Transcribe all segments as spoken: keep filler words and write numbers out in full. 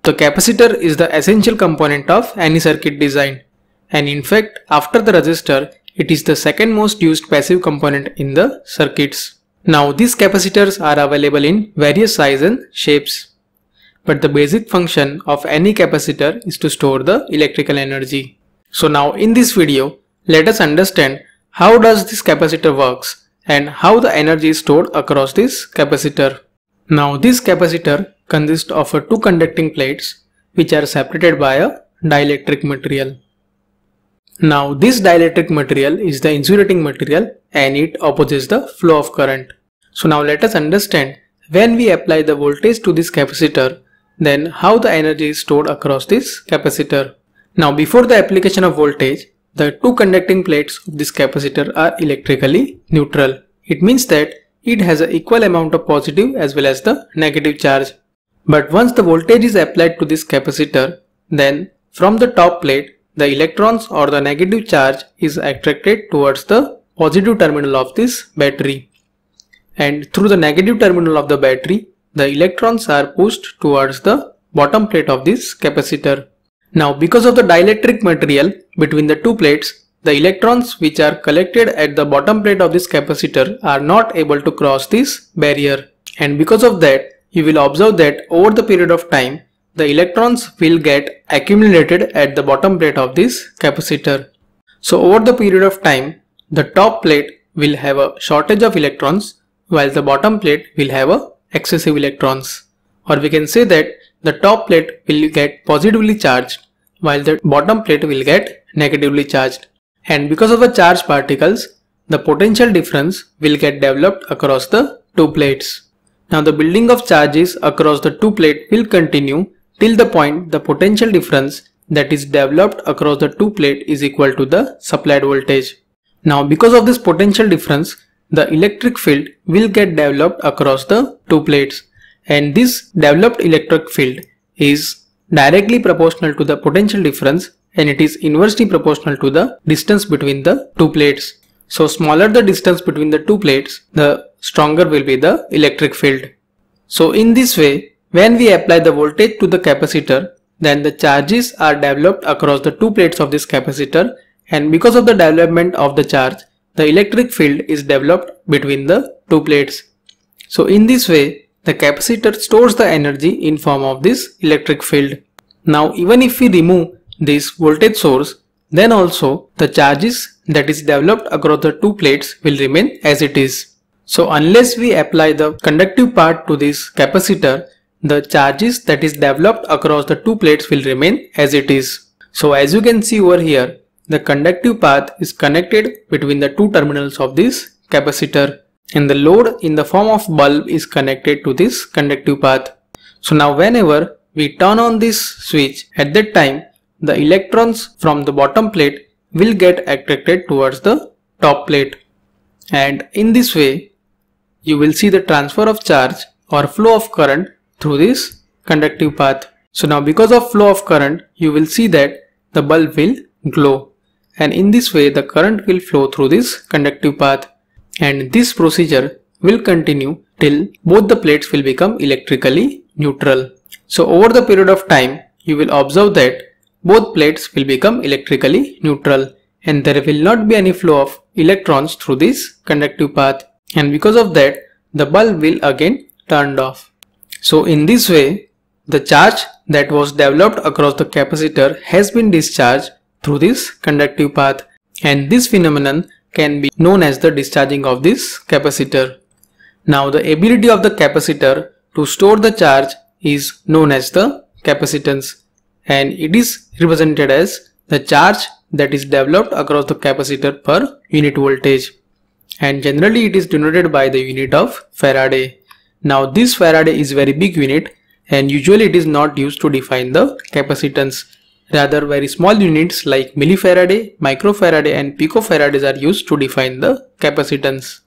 The capacitor is the essential component of any circuit design, and in fact after the resistor it is the second most used passive component in the circuits. Now these capacitors are available in various sizes and shapes, but the basic function of any capacitor is to store the electrical energy. So now in this video let us understand how does this capacitor works and how the energy is stored across this capacitor. Now this capacitor consists of a two conducting plates which are separated by a dielectric material. Now this dielectric material is the insulating material and it opposes the flow of current. So now let us understand when we apply the voltage to this capacitor, then how the energy is stored across this capacitor. Now before the application of voltage, the two conducting plates of this capacitor are electrically neutral. It means that it has an equal amount of positive as well as the negative charge. But once the voltage is applied to this capacitor, then from the top plate, the electrons or the negative charge is attracted towards the positive terminal of this battery. And through the negative terminal of the battery, the electrons are pushed towards the bottom plate of this capacitor. Now because of the dielectric material between the two plates, the electrons which are collected at the bottom plate of this capacitor are not able to cross this barrier. And because of that, you will observe that over the period of time, the electrons will get accumulated at the bottom plate of this capacitor. So over the period of time, the top plate will have a shortage of electrons while the bottom plate will have a excessive electrons. Or we can say that the top plate will get positively charged while the bottom plate will get negatively charged. And because of the charged particles, the potential difference will get developed across the two plates. Now the building of charges across the two plates will continue till the point the potential difference that is developed across the two plates is equal to the supplied voltage. Now because of this potential difference, the electric field will get developed across the two plates, and this developed electric field is directly proportional to the potential difference and it is inversely proportional to the distance between the two plates. So smaller the distance between the two plates, the stronger will be the electric field. So in this way, when we apply the voltage to the capacitor, then the charges are developed across the two plates of this capacitor, and because of the development of the charge, the electric field is developed between the two plates. So in this way, the capacitor stores the energy in form of this electric field. Now even if we remove this voltage source, then also the charges that is developed across the two plates will remain as it is. So unless we apply the conductive part to this capacitor, the charges that is developed across the two plates will remain as it is. So as you can see over here, the conductive path is connected between the two terminals of this capacitor, and the load in the form of bulb is connected to this conductive path. So now whenever we turn on this switch, at that time the electrons from the bottom plate will get attracted towards the top plate, and in this way you will see the transfer of charge or flow of current through this conductive path. So now because of flow of current, you will see that the bulb will glow, and in this way the current will flow through this conductive path, and this procedure will continue till both the plates will become electrically neutral. So over the period of time, you will observe that both plates will become electrically neutral and there will not be any flow of electrons through this conductive path, and because of that the bulb will again turned off. So in this way, the charge that was developed across the capacitor has been discharged through this conductive path, and this phenomenon can be known as the discharging of this capacitor. Now the ability of the capacitor to store the charge is known as the capacitance, and it is represented as the charge that is developed across the capacitor per unit voltage, and generally it is denoted by the unit of Faraday. Now this Faraday is very big unit, and usually it is not used to define the capacitance. Rather, very small units like millifarad, microfarad and picofarads are used to define the capacitance.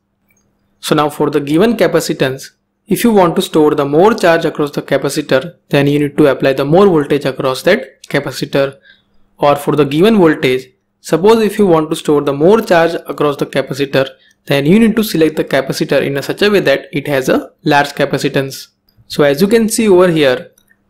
So now for the given capacitance, if you want to store the more charge across the capacitor, then you need to apply the more voltage across that capacitor. Or for the given voltage, suppose if you want to store the more charge across the capacitor, then you need to select the capacitor in a such a way that it has a large capacitance. So as you can see over here,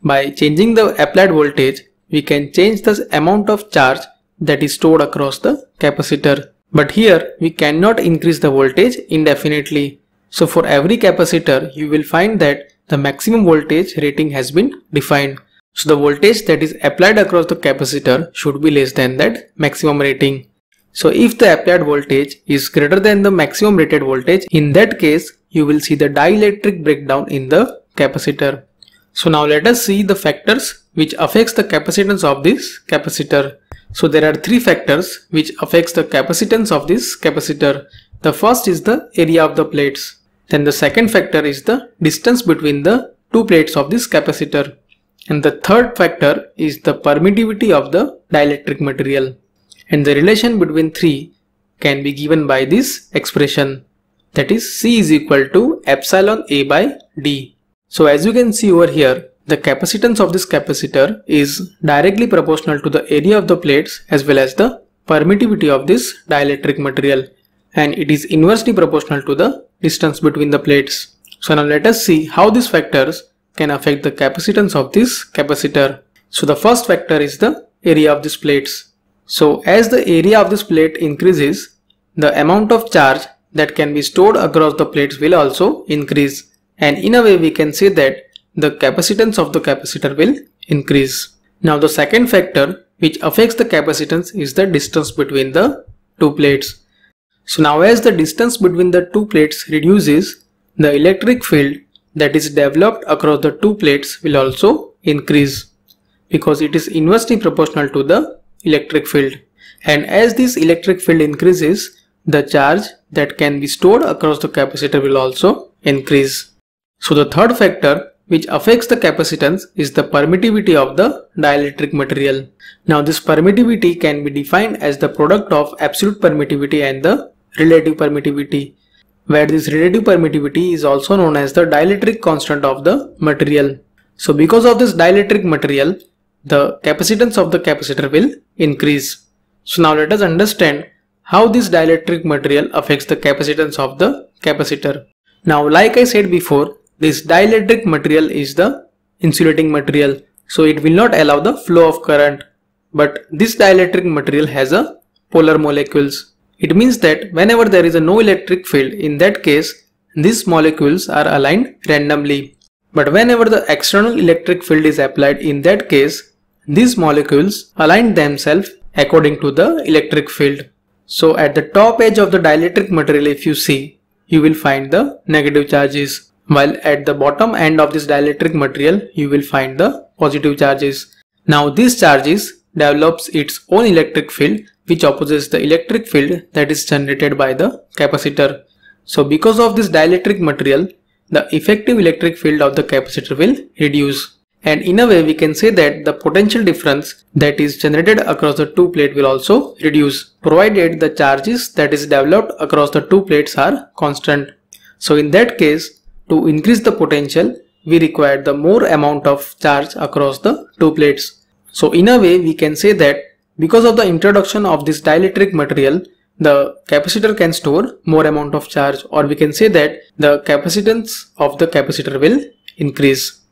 by changing the applied voltage, we can change the amount of charge that is stored across the capacitor. But here we cannot increase the voltage indefinitely. So for every capacitor, you will find that the maximum voltage rating has been defined. So the voltage that is applied across the capacitor should be less than that maximum rating. So if the applied voltage is greater than the maximum rated voltage, in that case you will see the dielectric breakdown in the capacitor. So now let us see the factors which affects the capacitance of this capacitor. So there are three factors which affects the capacitance of this capacitor. The first is the area of the plates. Then the second factor is the distance between the two plates of this capacitor. And the third factor is the permittivity of the dielectric material. And the relation between three can be given by this expression, that is C is equal to epsilon A by D. So as you can see over here, the capacitance of this capacitor is directly proportional to the area of the plates as well as the permittivity of this dielectric material, and it is inversely proportional to the distance between the plates. So now let us see how these factors can affect the capacitance of this capacitor. So the first factor is the area of these plates. So as the area of this plate increases, the amount of charge that can be stored across the plates will also increase, and in a way we can say that the capacitance of the capacitor will increase. Now the second factor which affects the capacitance is the distance between the two plates. So now as the distance between the two plates reduces, the electric field that is developed across the two plates will also increase, because it is inversely proportional to the electric field. And as this electric field increases, the charge that can be stored across the capacitor will also increase. So the third factor which affects the capacitance is the permittivity of the dielectric material. Now this permittivity can be defined as the product of absolute permittivity and the relative permittivity, where this relative permittivity is also known as the dielectric constant of the material. So because of this dielectric material, the capacitance of the capacitor will increase. So now let us understand how this dielectric material affects the capacitance of the capacitor. Now like I said before, this dielectric material is the insulating material, so it will not allow the flow of current. But this dielectric material has a polar molecules. It means that whenever there is a no electric field, in that case these molecules are aligned randomly. But whenever the external electric field is applied, in that case these molecules align themselves according to the electric field. So at the top edge of the dielectric material, if you see, you will find the negative charges, while at the bottom end of this dielectric material you will find the positive charges. Now these charges develops its own electric field which opposes the electric field that is generated by the capacitor. So because of this dielectric material, the effective electric field of the capacitor will reduce, and in a way we can say that the potential difference that is generated across the two plates will also reduce, provided the charges that is developed across the two plates are constant. So in that case, to increase the potential, we require the more amount of charge across the two plates. So in a way we can say that because of the introduction of this dielectric material, the capacitor can store more amount of charge, or we can say that the capacitance of the capacitor will increase.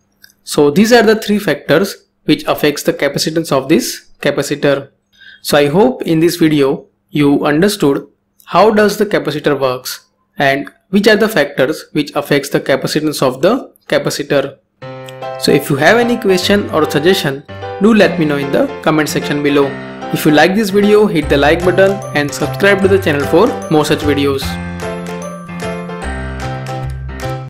So these are the three factors which affects the capacitance of this capacitor. So I hope in this video you understood how does the capacitor works and which are the factors which affects the capacitance of the capacitor. So if you have any question or suggestion, do let me know in the comment section below. If you like this video, hit the like button and subscribe to the channel for more such videos.